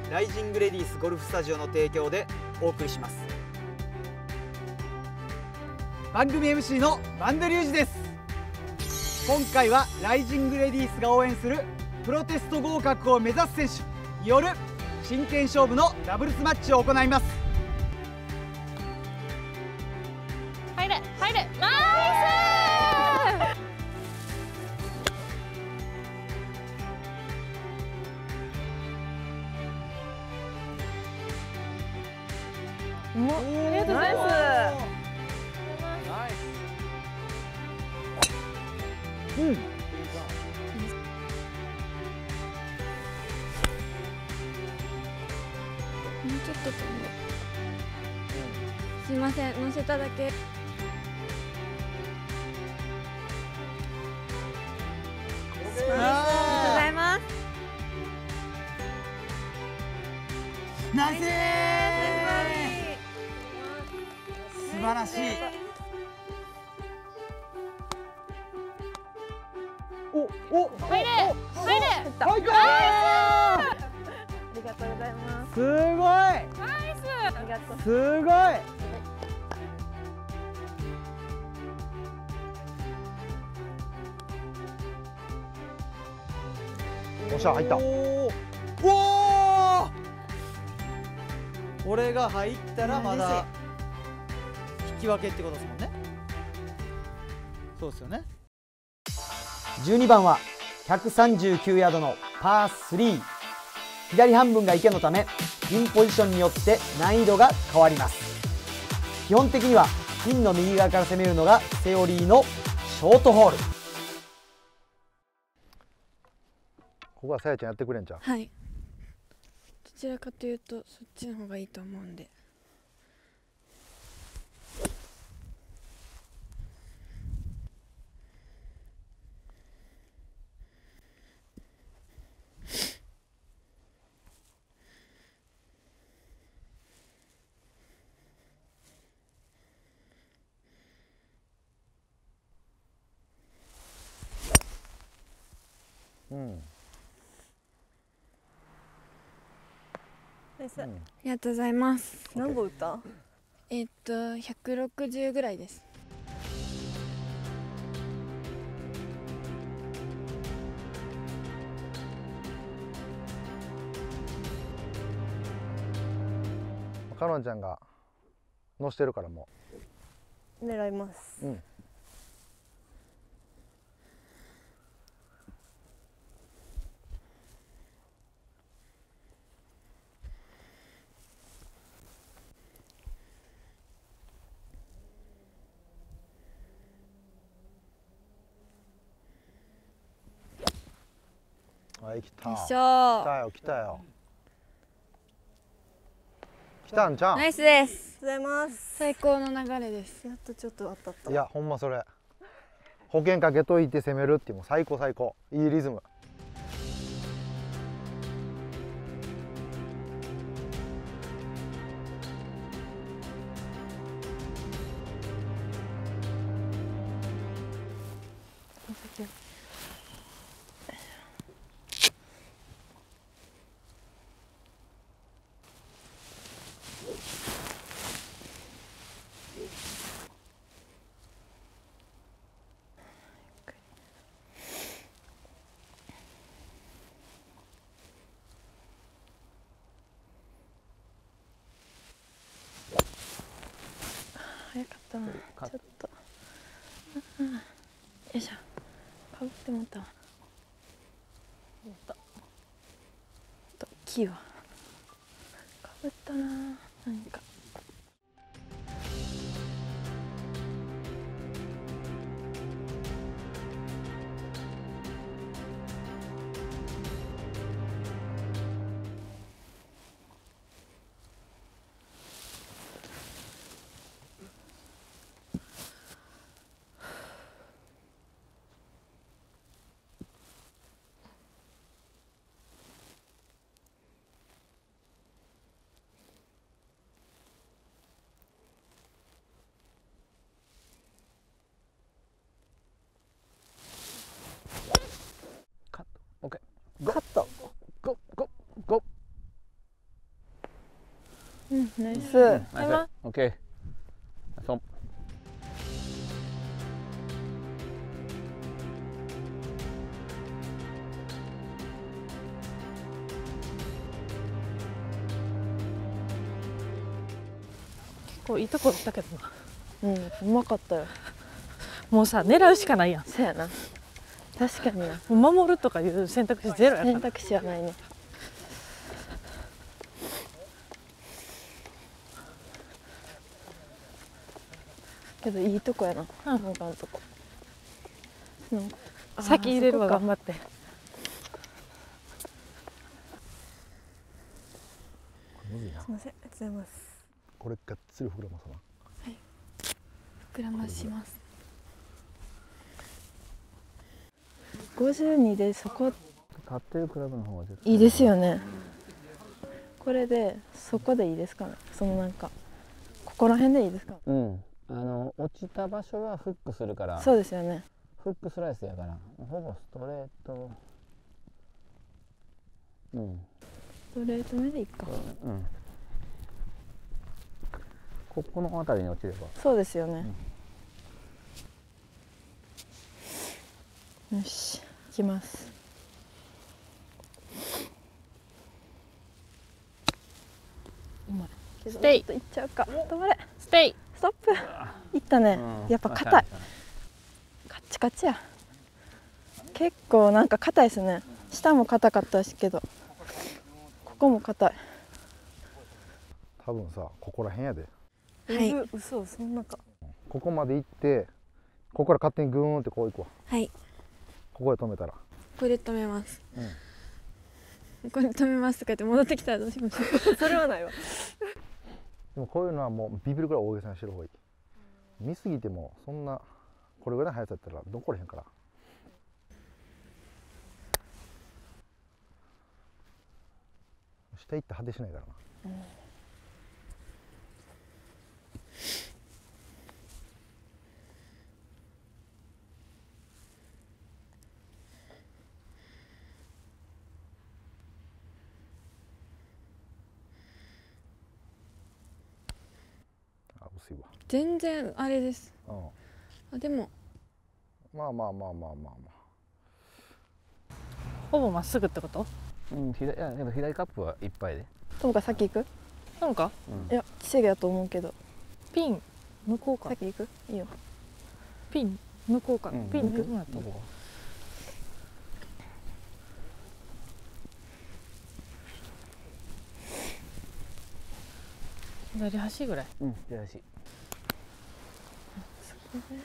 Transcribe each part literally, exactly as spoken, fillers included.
ライジングレディースゴルフスタジオの提供でお送りします。番組 エムシー のバンドリュージです。今回はライジングレディースが応援するプロテスト合格を目指す選手による真剣勝負のダブルスマッチを行います。 入れ入れ、ナイス。うまっ、ありがとうございます。 うん。 もうちょっと飛んで。すいません、乗せただけ。ありがとうございます。 ナイスー。素晴らしい。おお、 入れ入れ。 入った。 ありがとうございます。 すごい。 ナイス。ありがとう。 すごい。 おっしゃ、入った。 おお。これが入ったらまだ引き分けってことですもんね。そうですよね。じゅうにばんはひゃくさんじゅうきゅうヤードのパースリー。左半分が池のためピンポジションによって難易度が変わります。基本的にはピンの右側から攻めるのがセオリーのショートホール。 ここはさやちゃんやってくれんじゃん。 はい。どちらかというとそっちの方がいいと思うんで。 うん。 ありがとうございます。 何本打った？ えっとひゃくろくじゅうぐらいです。 かのんちゃんが乗してるからも狙います。 う。うん。はい、来た。 よいしょ来たよ、来たよ。来たんちゃん。 ナイスです。 ありがとうございます。 最高の流れです。 やっとちょっと当たった。 いや、ほんまそれ。保険かけといて攻めるっていうもう最高最高。いいリズム。 早かったな。ちょっと。うん、よいしょ。かぶってもったわ。 持った。 と木は。かぶったな。何か。 ス。 ナイス。オッケー。そう。 結構いいとこ行ったけどな。 うん、うまかったよ。 もうさ狙うしかないやん。 そうやな。確かにな。 もう守るとかいう選択肢ゼロやから。 選択肢はないね。けどいいとこやな。 うん、 なんかのとこ。 先入れるわ頑張って。 むずいな。 すみません、ありがとうございます。 これがっつり膨らまさな。 はい。膨らまします。ごじゅうにでそこ。 立ってるクラブの方が絶いいですよね。これでそこでいいですかね。そのなんかここら辺でいいですか。 うん。あの落ちた場所はフックするから。 そうですよね。 フックスライスやからほぼストレート。うん。 ストレート目でいいか。 うん。ここの辺りに落ちれば。 そうですよね。うん、よし、行きます。 うまい。 けどステイちょっと行っちゃうか。止まれ。 ステイ。 ストップ。いったね。やっぱ硬い。カッチカチや。結構なんか硬いですね。下も硬かったしけど、ここも硬い。 多分さ、ここら辺やで。 はい。嘘、そんなか。 ここまで行って、ここから勝手にグーンってこう行くわ。 はい。 ここで止めたら。 ここで止めます。 うん。 ここで止めますとか言って戻ってきたらどうしましょう。それはないわ。 でもこういうのはもうビビるぐらい大げさにしてる方がいい。見すぎてもそんなこれぐらいの速さやったらどこれへんから。下行って果てしないからな。うん、 全然あれです。 うん、 あでもまあまあまあまあまあまあ。 ほぼまっすぐってこと？ うん、左、いやでも左カップはいっぱいで。 ともか先行く？ なんか？ うん、いや、チェゲだと思うけど。 ピン向こうか。 先行く？いいよ。 ピン向こうか。うん、ピン向こうやった。左端ぐらい。 うん、左端。 そこで。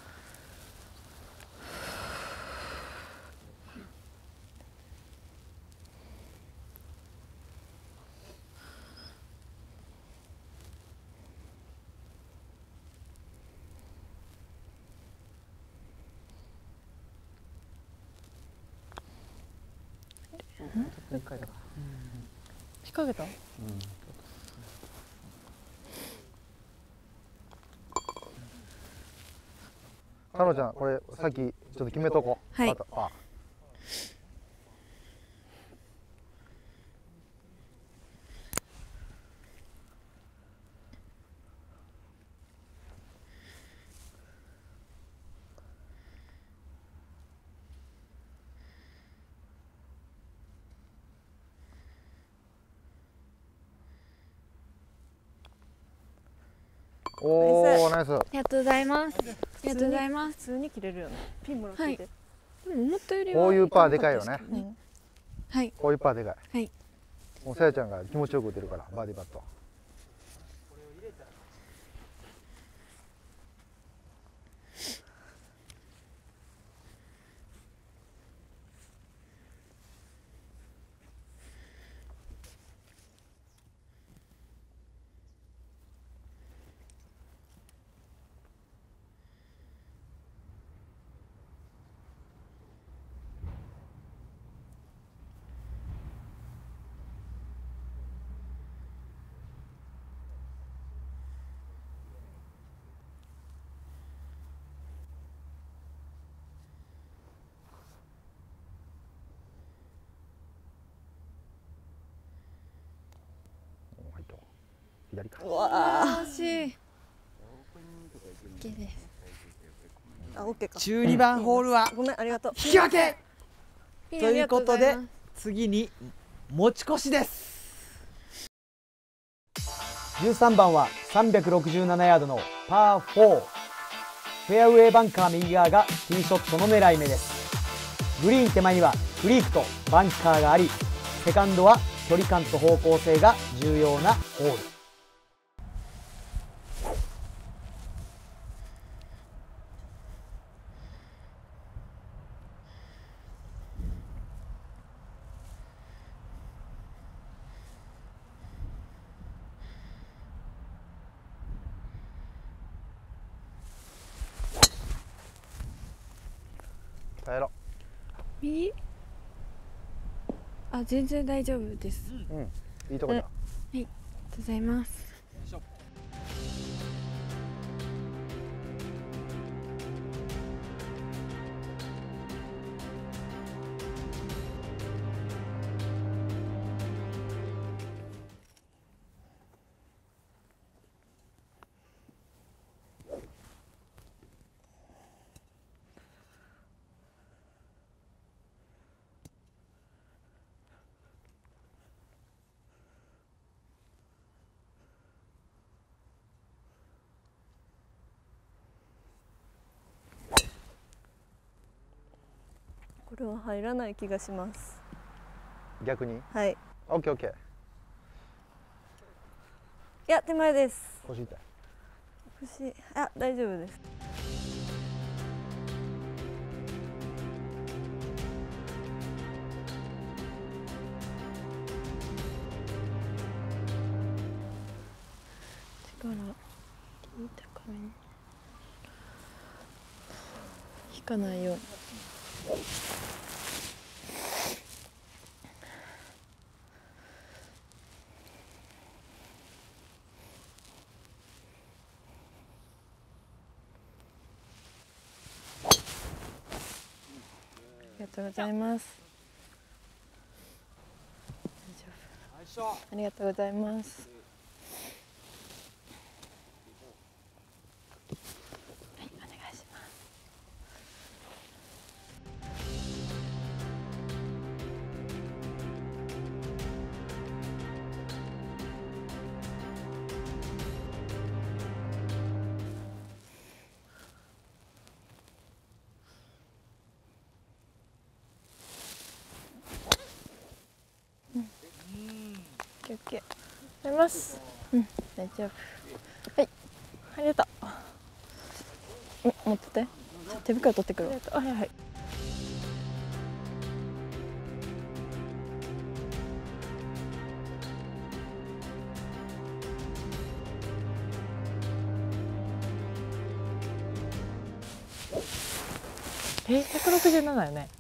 引っ掛けたか。 引っ掛けた？うん。 かのちゃん、これさっきちょっと決めとこう。 はい。 あおお、ナイス。 ありがとうございます。ありがとうございます。 普通に切れるよね。ピンもらってて。はい、 でも思ったよりはこういうパーでかいよね。 うん、はい。 こういうパーでかい。 はい。 もうさやちゃんが気持ちよく打てるからバーディーパット。 左か。 うわ惜しい。OK です。 あ、オッケーか。 じゅうにばんホールはごめん、ありがとう。 引き分けピンということでありがとうございます。 次に持ち越しです。 じゅうさんばんはさんびゃくろくじゅうななヤードのパーフォー。フェアウェイバンカー右側がティーショットの狙い目です。グリーン手前にはクリークとバンカーがあり、セカンドは距離感と方向性が重要なホール。 帰ろ右。あ、全然大丈夫です。 う。うん、いいとこだ。 ありがとうございます。 これは入らない気がします。 逆に。 はい。 オッケーオッケー。 いや、手前です。 腰痛い。 腰、あ、大丈夫です。 力いい高めに引かないように。ありがとうございます。大丈夫。ありがとうございます。はい、お願いします。オッケー。 あります。 うん、大丈夫。はい、 ありがとう。 お、持ってて。手袋取ってくるわ。 ありがとう。はいはい。え、ひゃくろくじゅうななよね。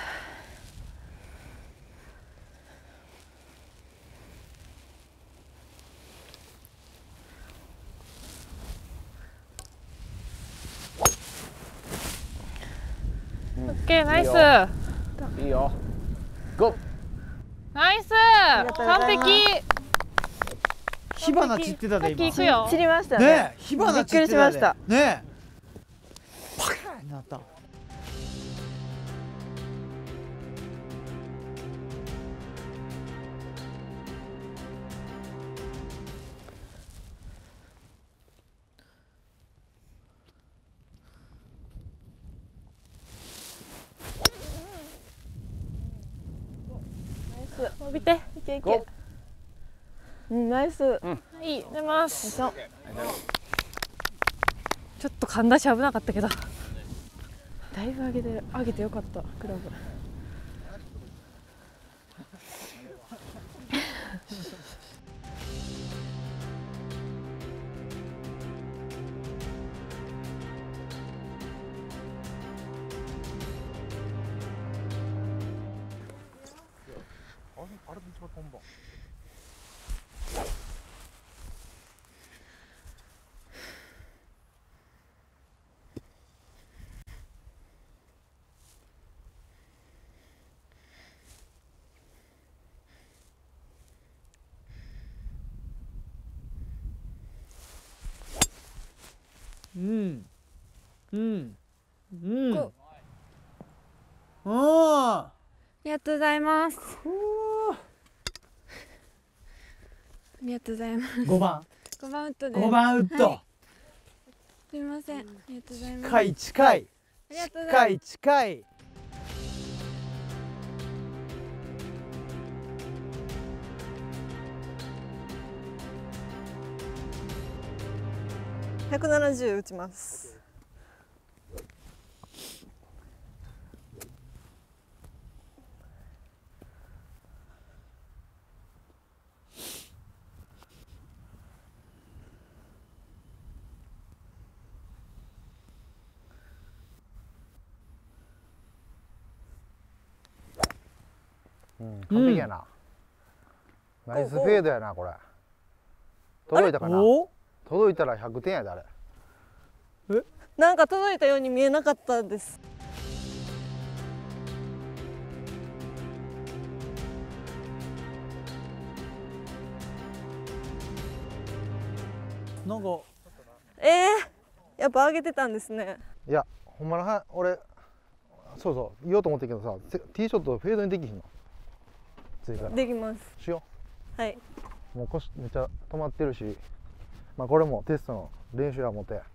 オッケー、ナイス。 いいよ。ゴー。 ナイス。 とうござ完います璧。 火花散ってたで今。 さっき行くよ。 散りましたね。 ねえ、火花散ってたで。 びっくりしました。 ねえ。パカーンなった。 伸びて。 いけいけ。うん、ナイス。よはい、出まいす。 しょ。 ちょっと噛んだし危なかったけど。 だいぶ上げてる。上げてよかった。クラブ。 あれで一番飛んだ。 うんうんうんこあありがとうございます。ありがとうございます。 ごばんごばんウッドです。 ごばんウッド、 はい、すみません。ありがとうございます。 近い近いありがとうござ近いいます。 近い。 ひゃくななじゅう打ちます。 うん、完璧やな、うん、ナイスフェードやなこれ。届いたかな。届いたらひゃくてんやであれ。 え、なんか届いたように見えなかったです。 なんかえー、やっぱ上げてたんですね。 いやほんまのは俺そうそう言おうと思ったけどさ、ティーショットフェードにできひんの。次からできます。 しよう。はい。 もう腰めっちゃ止まってるし、まあこれもテストの練習は持て。ん？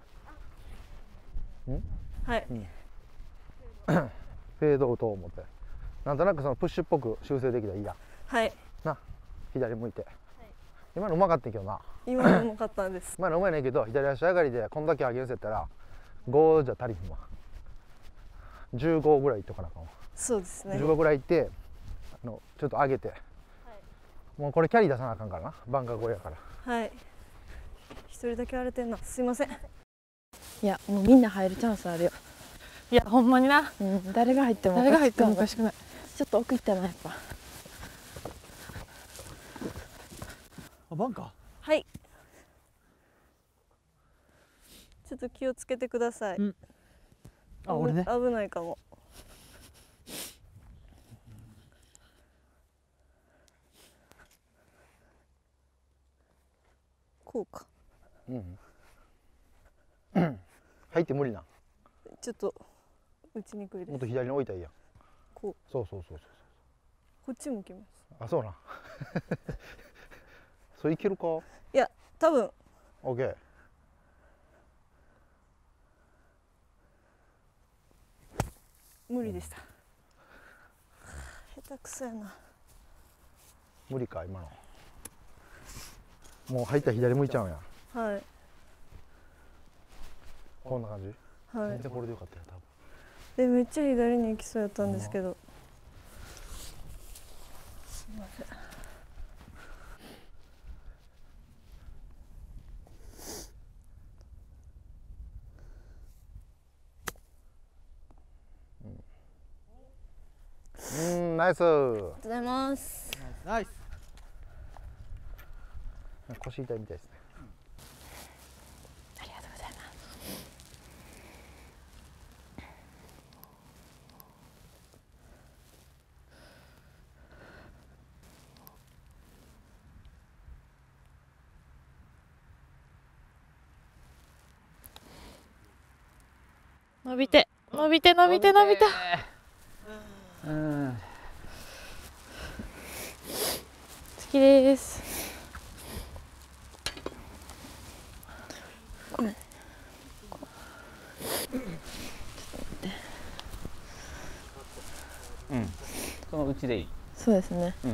はい。 うん、フェードを打とう思って、なんとなくそのプッシュっぽく修正できたらいいや。 はい。 な、左向いて。はい、今のうまかったんけどな。 今のうまかったんです。 今のうまいねんけど、左足上がりでこんだけ上げるせったらごじゃ足りひんわ。じゅうごぐらいいっとかなあかんわ。 そうですね。 じゅうごぐらいいってあのちょっと上げて、はい、もうこれキャリー出さなあかんからな、バンカー越えやから。 はい。一人だけ荒れてんな。すいません。 いやもうみんな入るチャンスあるよ。 いやほんまにな、 うん、誰が入っても誰が入ってもおかしくない。 ちょっと奥行ったなやっぱ。 あ、バンカー。 はい。ちょっと気をつけてください。うん、 あ、俺ね。 危ないかも。こうか。 うん。入って無理な。 ちょっと打ちにくいです。 もっと左に置いたらいいやん。 こう。 そうそうそうそう。 こっち向きます。 あ、そうな。それいけるか。 いや、多分。 オッケー。 無理でした。下手くそやな。 無理か今の。もう入ったら左向いちゃうんや。 はい。 こんな感じ。 はい。 全然これでよかったよ多分。 でめっちゃ左に行きそうやったんですけど。すみません。 うん、ナイス。ありがとうございます。 ナイス。 腰痛いみたいですね。 ありがとうございます。 伸びて伸びて伸びて伸びた。 うん。 好きです。 ごめん。 うん。そのうちでいい。 そうですね。 うん。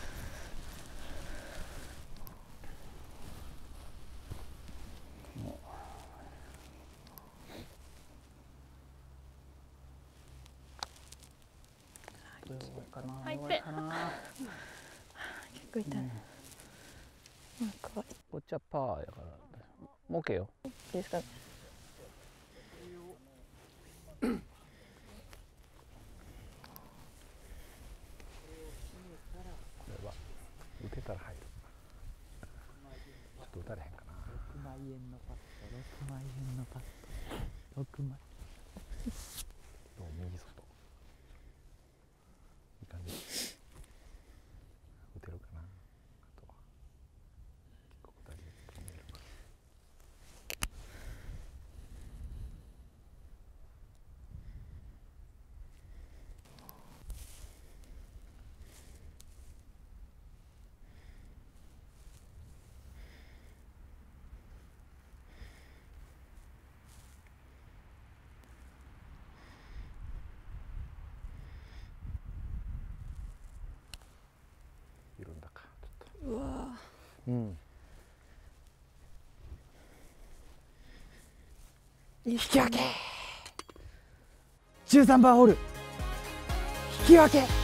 入って。 結構痛い。なんかこっちはパーやからもう OK よ。 いいですかね。 これは打てたら入る。ちょっと打たれへんかな。 ろくまいえんのパット、ろくまいえんのパット、ろくまい。 どう右外。いい感じ。打てるかな。あとは結構二人で止めるか。 うわうん引き分けじゅうさんばんホール引き分け